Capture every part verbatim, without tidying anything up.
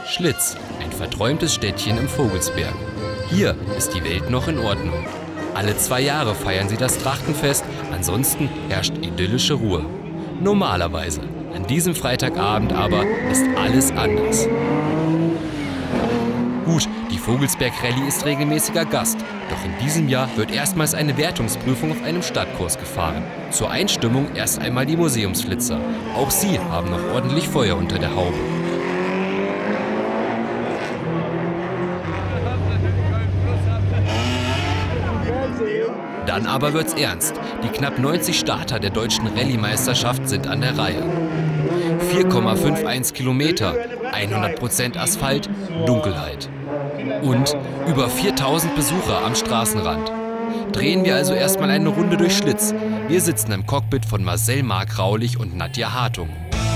Schlitz, ein verträumtes Städtchen im Vogelsberg. Hier ist die Welt noch in Ordnung. Alle zwei Jahre feiern sie das Trachtenfest, ansonsten herrscht idyllische Ruhe. Normalerweise. An diesem Freitagabend aber ist alles anders. Gut, die Vogelsberg Rallye ist regelmäßiger Gast. Doch in diesem Jahr wird erstmals eine Wertungsprüfung auf einem Stadtkurs gefahren. Zur Einstimmung erst einmal die Museumsflitzer. Auch sie haben noch ordentlich Feuer unter der Haube. Dann aber wird's ernst. Die knapp neunzig Starter der deutschen Rallye-Meisterschaft sind an der Reihe. vier Komma einundfünfzig Kilometer, hundert Prozent Asphalt, Dunkelheit. Und über viertausend Besucher am Straßenrand. Drehen wir also erstmal eine Runde durch Schlitz. Wir sitzen im Cockpit von Marcel Mark-Raulich und Nadja Hartung.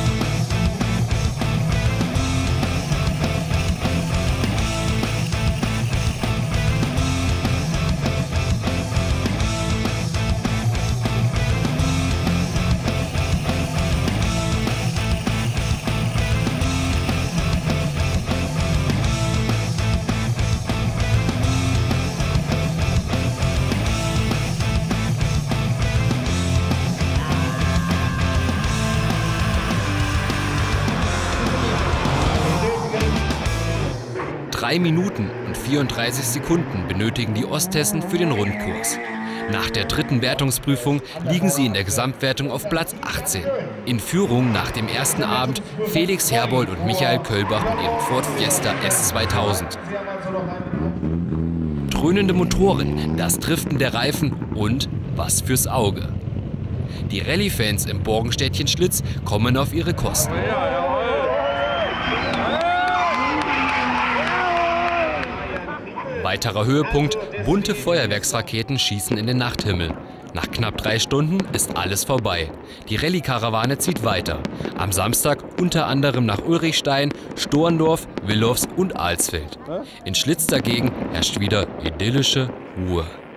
Drei Minuten und vierunddreißig Sekunden benötigen die Osthessen für den Rundkurs. Nach der dritten Wertungsprüfung liegen sie in der Gesamtwertung auf Platz achtzehn. In Führung nach dem ersten Abend Felix Herbold und Michael Köllbach mit ihrem Ford Fiesta S zweitausend. Dröhnende Motoren, das Driften der Reifen und was fürs Auge. Die Rallye-Fans im Borgenstädtchen Schlitz kommen auf ihre Kosten. Weiterer Höhepunkt, bunte Feuerwerksraketen schießen in den Nachthimmel. Nach knapp drei Stunden ist alles vorbei. Die Rallye-Karawane zieht weiter. Am Samstag unter anderem nach Ulrichstein, Storndorf, Willows und Alsfeld. In Schlitz dagegen herrscht wieder idyllische Ruhe.